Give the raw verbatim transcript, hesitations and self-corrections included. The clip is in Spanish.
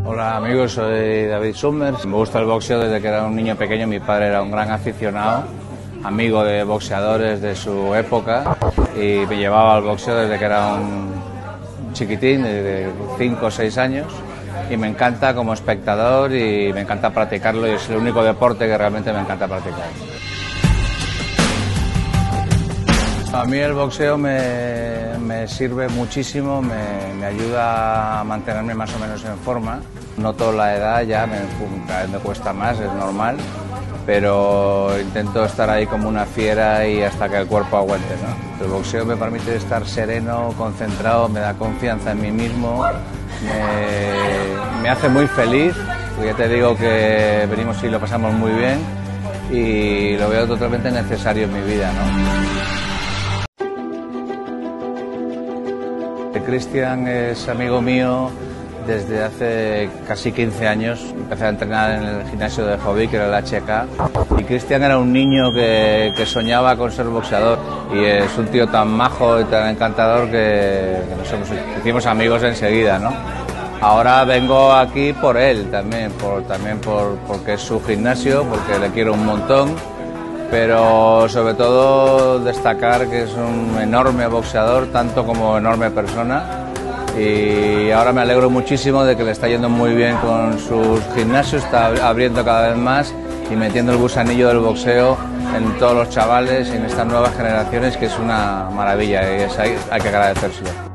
Hola amigos, soy David Summers. Me gusta el boxeo desde que era un niño pequeño. Mi padre era un gran aficionado, amigo de boxeadores de su época, y me llevaba al boxeo desde que era un chiquitín, de cinco o seis años, y me encanta como espectador y me encanta practicarlo, y es el único deporte que realmente me encanta practicar. A mí el boxeo me, me sirve muchísimo, me, me ayuda a mantenerme más o menos en forma. Noto la edad ya, me, cada vez me cuesta más, es normal, pero intento estar ahí como una fiera y hasta que el cuerpo aguante, ¿no? El boxeo me permite estar sereno, concentrado, me da confianza en mí mismo, me, me hace muy feliz, porque ya te digo que venimos y lo pasamos muy bien y lo veo totalmente necesario en mi vida, ¿no? Cristian es amigo mío desde hace casi quince años. Empecé a entrenar en el gimnasio de Jovic, que era el H K, y Cristian era un niño que, que soñaba con ser boxeador, y es un tío tan majo y tan encantador que, que nos hemos, hicimos amigos enseguida, ¿no? Ahora vengo aquí por él también, por, también por, porque es su gimnasio, porque le quiero un montón, pero sobre todo destacar que es un enorme boxeador, tanto como enorme persona, y ahora me alegro muchísimo de que le está yendo muy bien con sus gimnasios, está abriendo cada vez más y metiendo el gusanillo del boxeo en todos los chavales y en estas nuevas generaciones, que es una maravilla, y es, hay, hay que agradecérselo.